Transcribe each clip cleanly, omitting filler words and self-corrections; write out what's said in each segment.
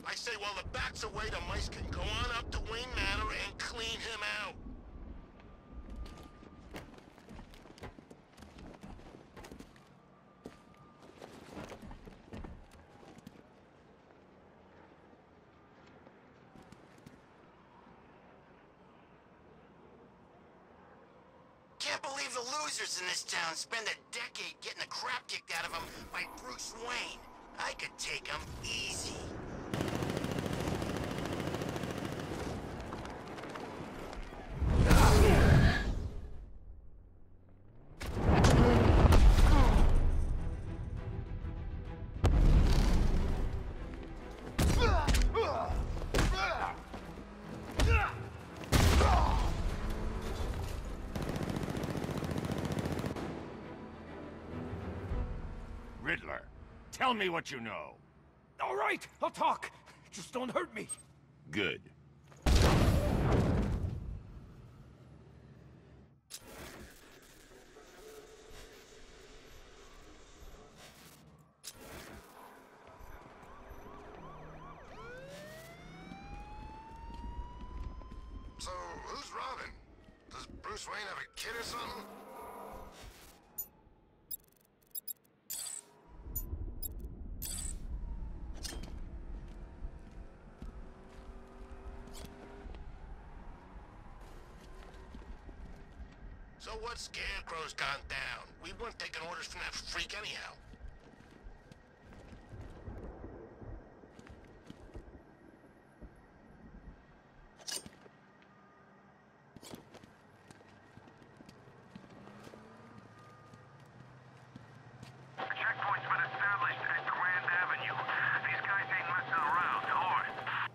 I say while the bat's away, the mice can go on up to Wayne Manor and clean him out. Can't believe the losers in this town spend a decade getting the crap kicked out of them by Bruce Wayne. I could take him easy. Riddler, tell me what you know. All right, I'll talk. Just don't hurt me. Good. So, who's Robin? Does Bruce Wayne have a kid or something? So what Scarecrow's gone down? We weren't taking orders from that freak anyhow. Checkpoint's been established at Grand Avenue. These guys ain't messing around, over.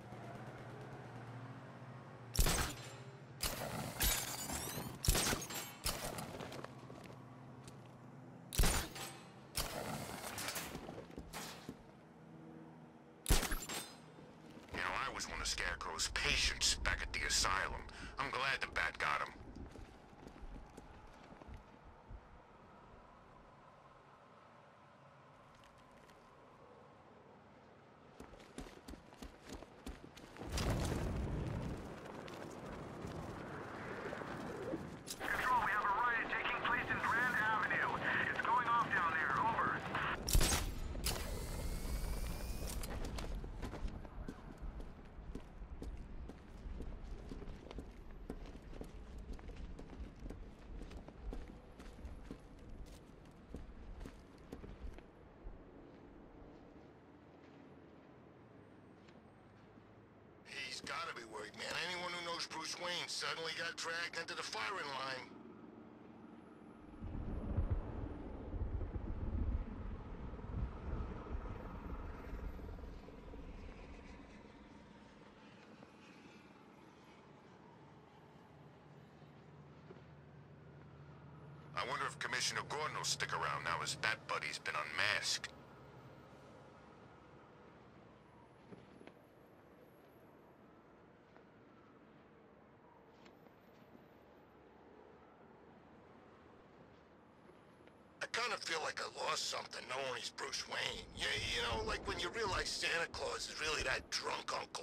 You know, I was one of Scarecrow's patients back at the asylum. I'm glad the Bat got him. Control, we have a riot taking place in Grand Avenue. It's going off down there, over. He's gotta be worried, man. Anyone who knows Bruce Wayne suddenly got dragged into the firing line. I wonder if Commissioner Gordon will stick around now his Bat buddy's been unmasked. I kind of feel like I lost something knowing he's Bruce Wayne. Yeah, you know, like when you realize Santa Claus is really that drunk uncle.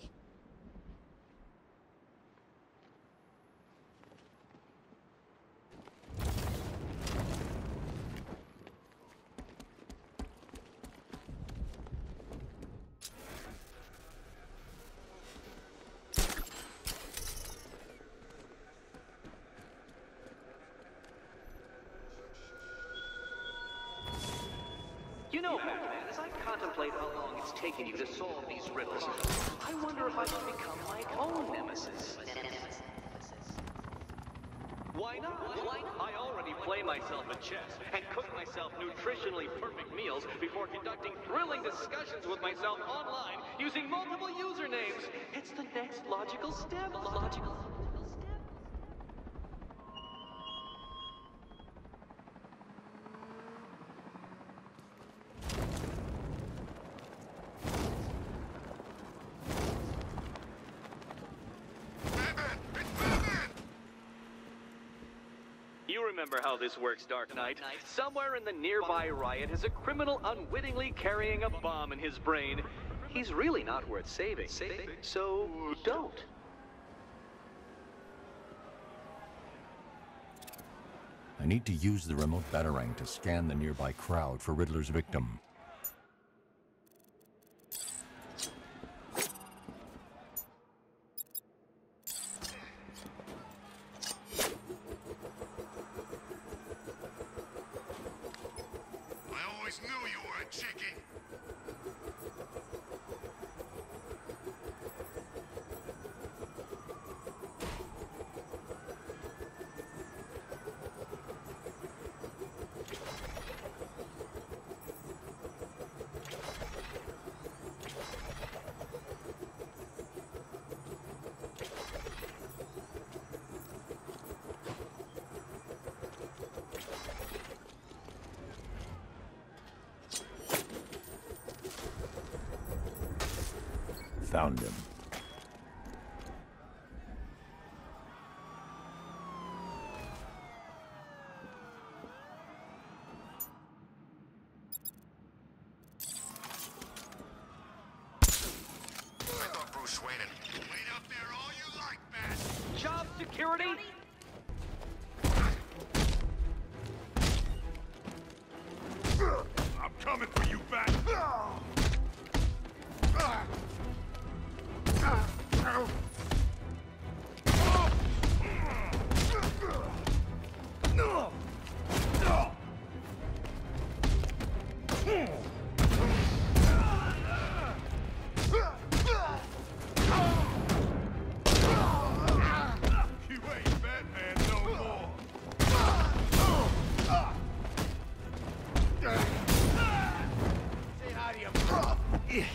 You know, Batman, as I contemplate how long it's taken you to solve these riddles, I wonder if I should become my own nemesis. Why not? I already play myself at chess and cook myself nutritionally perfect meals before conducting thrilling discussions with myself online using multiple usernames. It's the next logical step. You remember how this works, Dark Knight. Somewhere in the nearby riot is a criminal unwittingly carrying a bomb in his brain. he's really not worth saving. So don't. I need to use the remote batarang to scan the nearby crowd for Riddler's victim. I always knew you were a chickie. Found him. I thought Bruce Wayne and... Wait up there all you like, man! Job security? I'm coming for you, Bat! You ain't Batman no more! Say hi to you.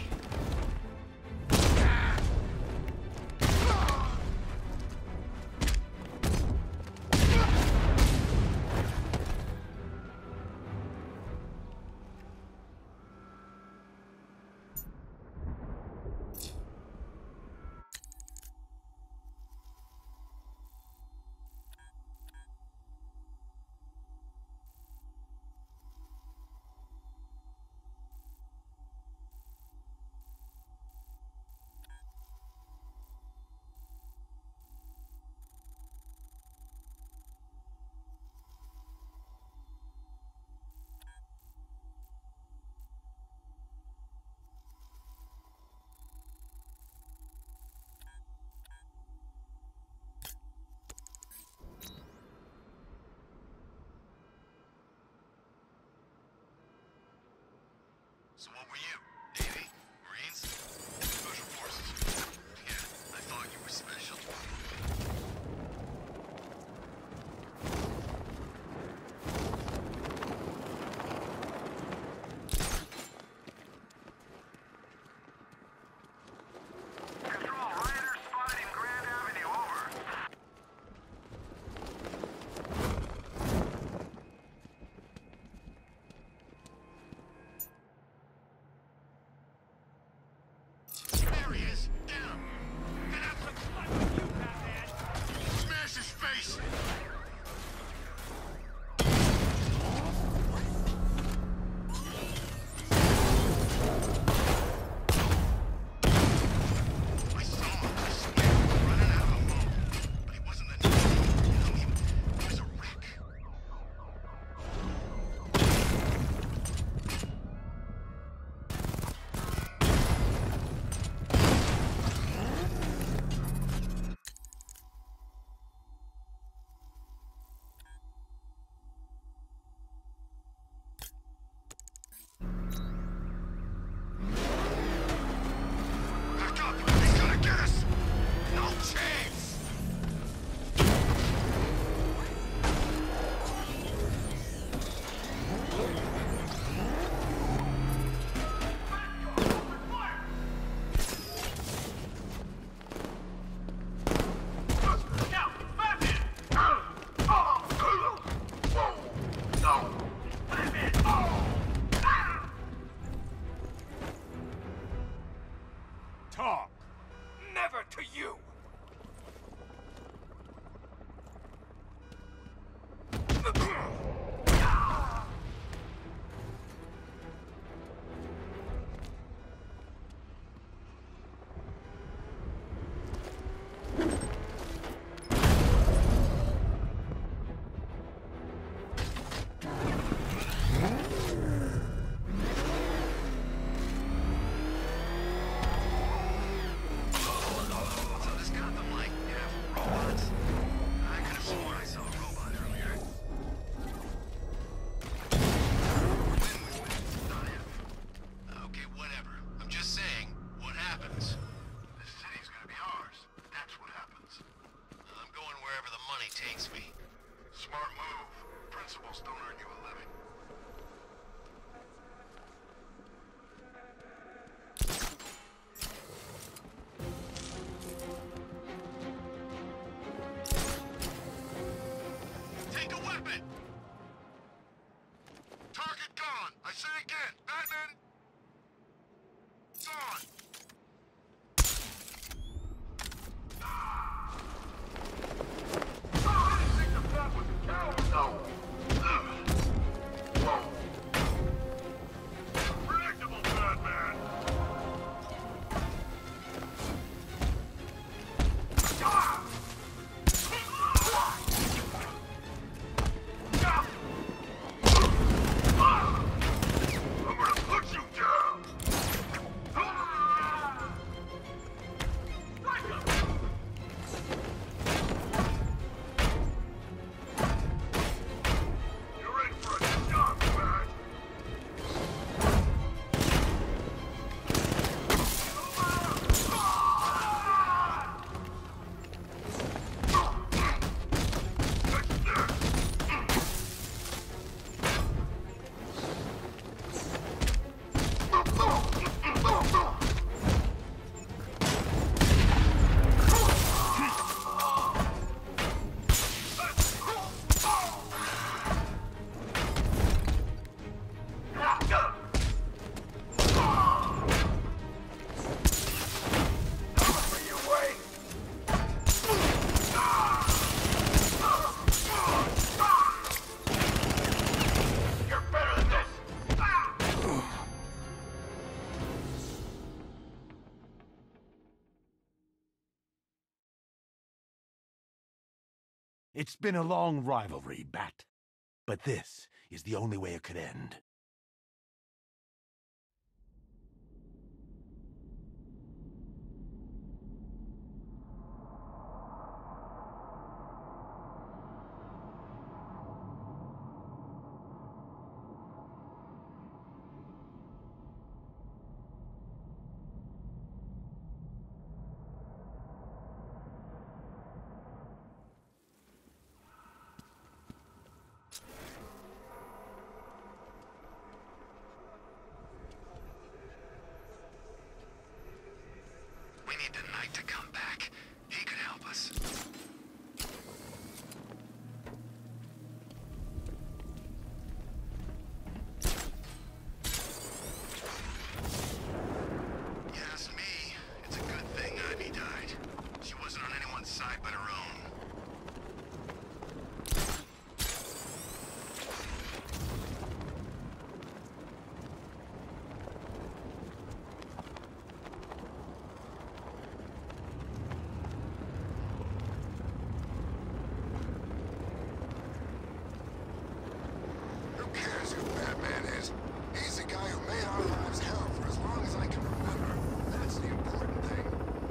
So what were you? Navy? Marines? Special Forces? Yeah, I thought you were special. Control, rider spotted in Grand Avenue, over. Take it! Batman! Gone! Predictable, Batman! I'm gonna put you down! You're in for a shock, Bat! You're better than this! It's been a long rivalry, Bat. But this is the only way it could end. We need the Knight to come back. He could help us. You ask me, it's a good thing Ivy died. She wasn't on anyone's side but her own. Who cares who Batman is? He's the guy who made our lives hell for as long as I can remember. That's the important thing.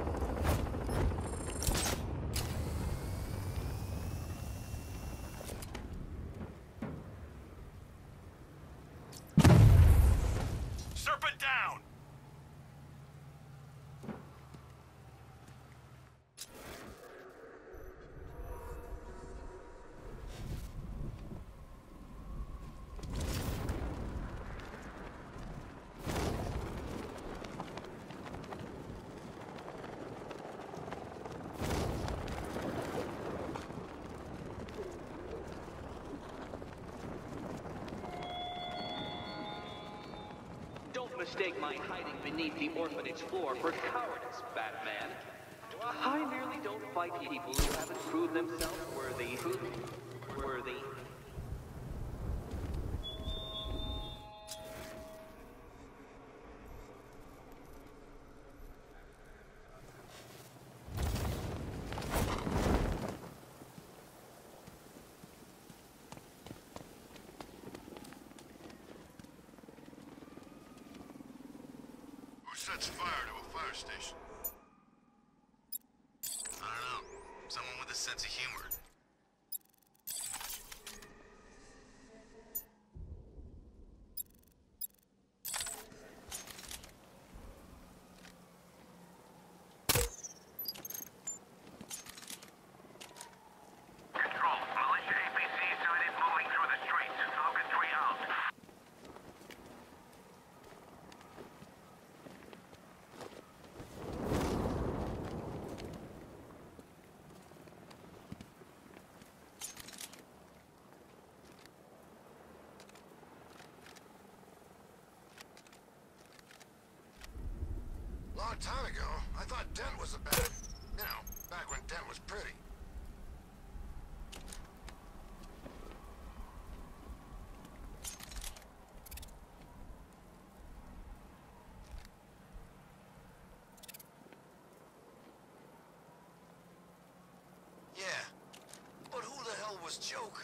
Serpent down! Don't mistake my hiding beneath the orphanage floor for cowardice, Batman. I merely don't fight people who haven't proved themselves worthy. Worthy. Who sets fire to a fire station? I don't know. Someone with a sense of humor. Control, militia APC sighted moving through the streets. Falcon 3 out. time ago. I thought Dent was a bad... You know, back when Dent was pretty. Yeah, but who the hell was Joker?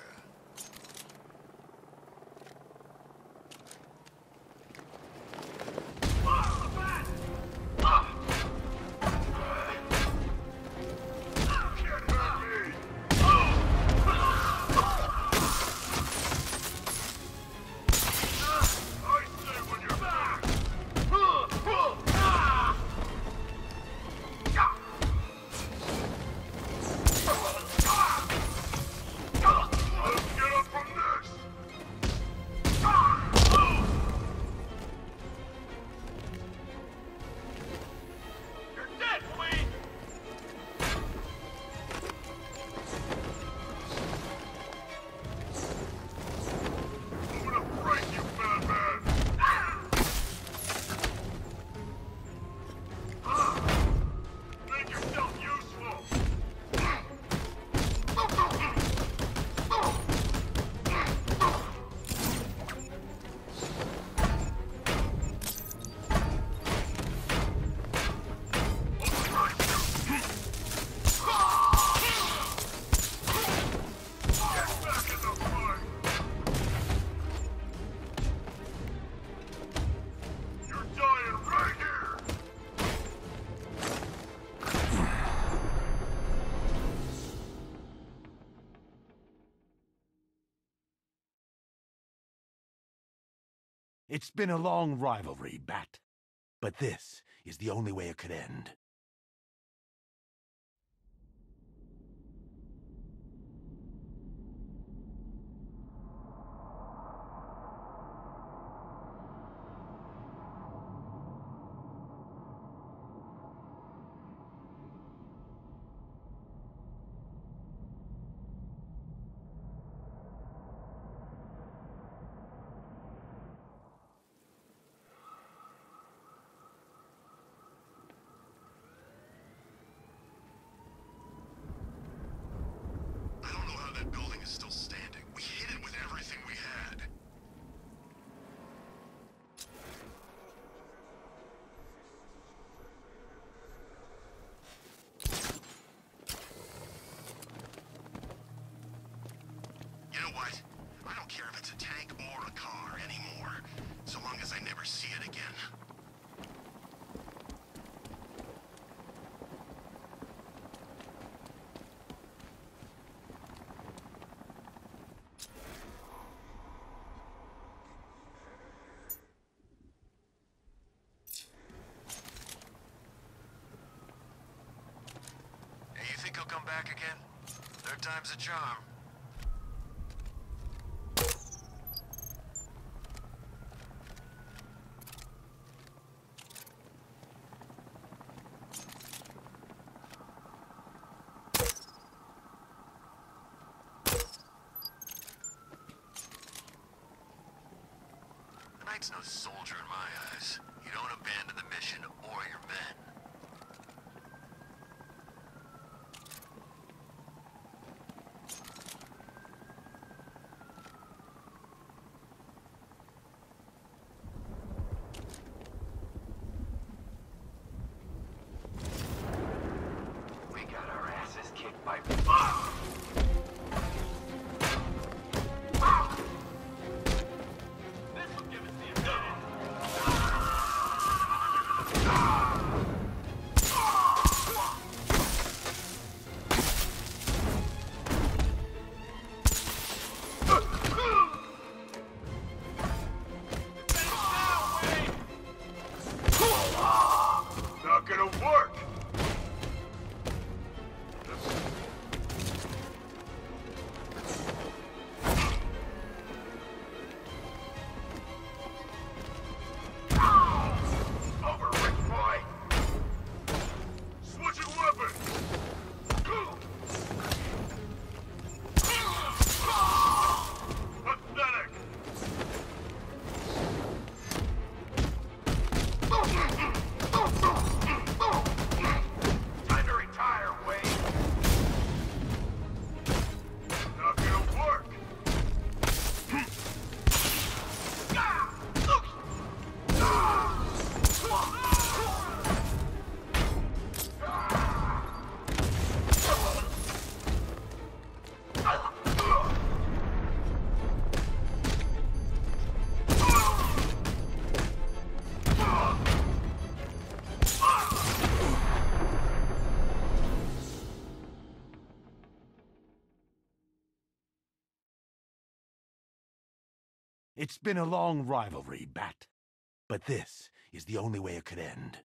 It's been a long rivalry, Bat. But this is the only way it could end. That building is still standing. We hit it with everything we had. You know what? I don't care if it's a tank or a car anymore, so long as I never see it again. He'll come back again? Third time's a charm. The Knight's no soldier in my eyes. You don't abandon the mission or your men. It's been a long rivalry, Bat. But this is the only way it could end.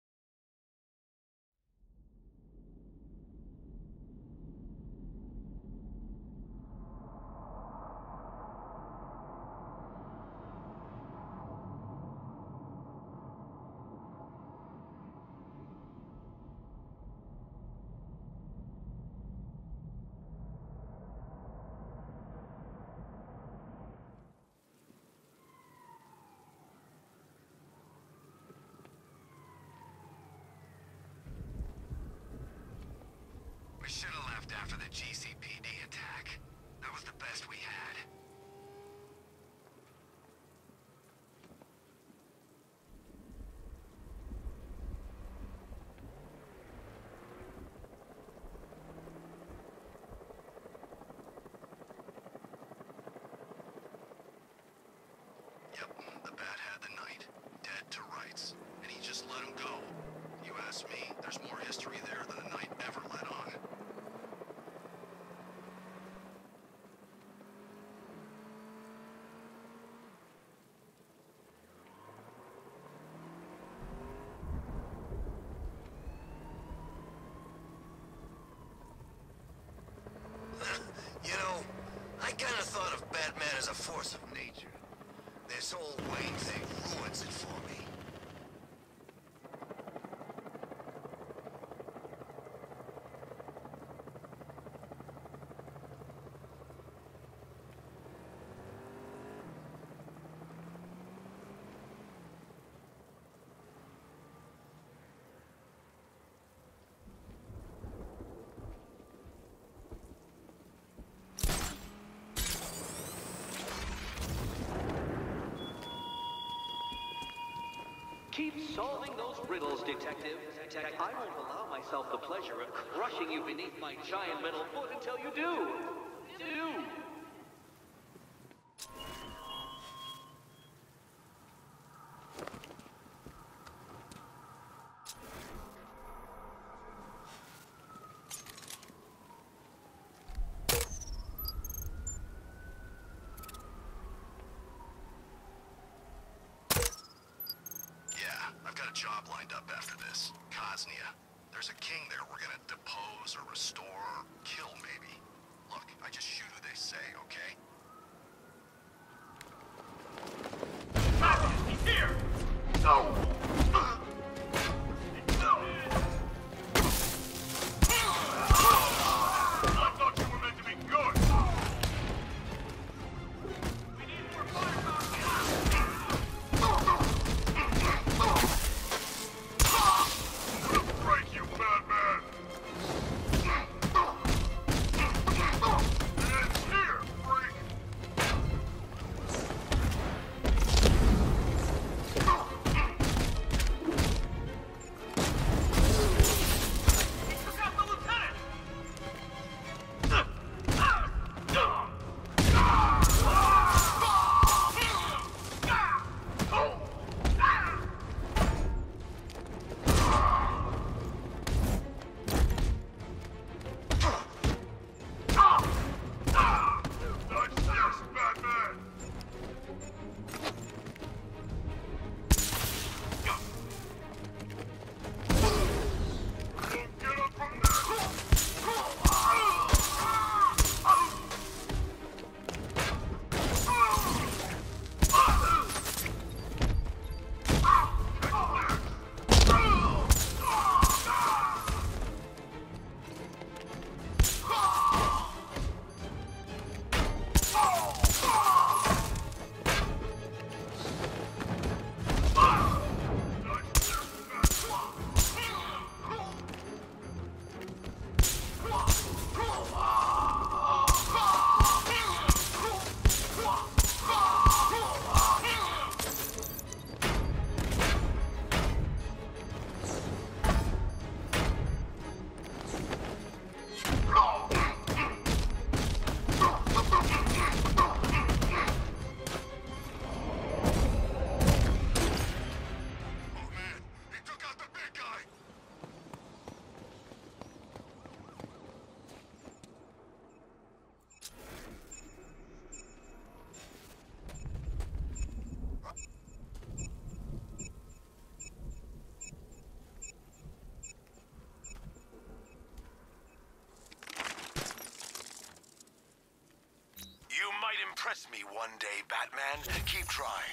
We should have left after the GCPD attack. That was the best we had. Yep, the Bat had the Knight. Dead to rights. And he just let him go. You ask me, there's more history there than the Knight ever let on. You know, I kinda thought of Batman as a force of nature. This whole Wayne thing ruins it for me. Keep solving those riddles, Detective. I won't allow myself the pleasure of crushing you beneath my giant metal foot until you do. I've got a job lined up after this. Cosnia. There's a king there we're gonna depose or restore or kill, maybe. Look, I just shoot who they say, okay? He's here! No! I thought you were meant to be good! We need more firepower! Break you, Batman! It's here, freak! trying.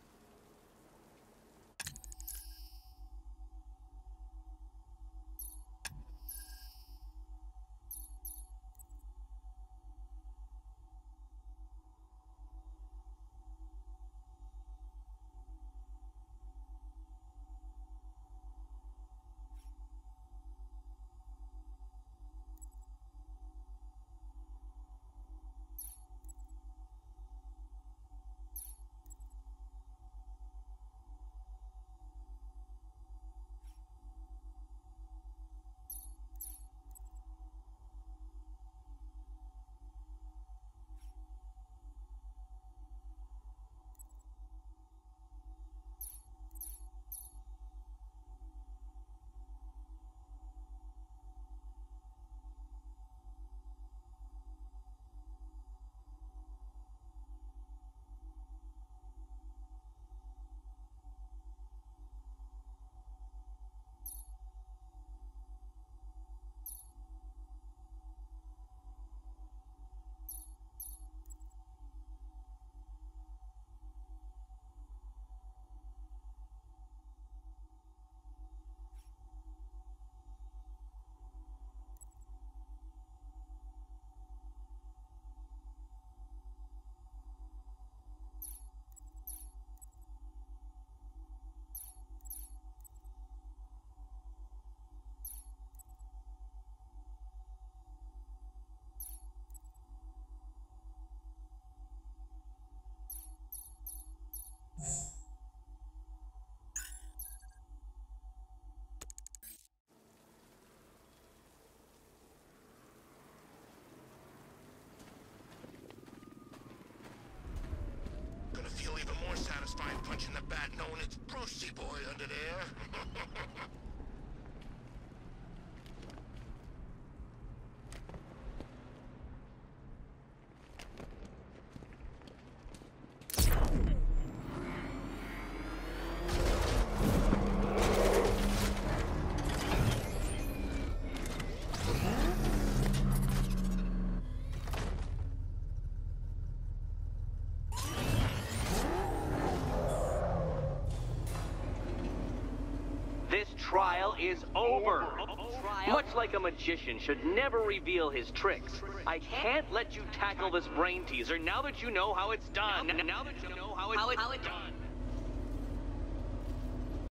Gonna feel even more satisfying punching the bat knowing it's Brucey boy under there. This trial is over. Much like a magician should never reveal his tricks, I can't let you tackle this brain teaser now that you know how it's done. Now that you know how it's done.